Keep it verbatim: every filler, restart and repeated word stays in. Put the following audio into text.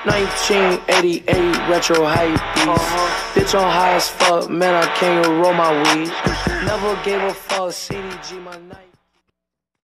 nineteen eighty-eight retro hype beast. Uh-huh. Bitch on high as fuck, man, I can't even roll my weed. Never gave a fuck, C D G my night.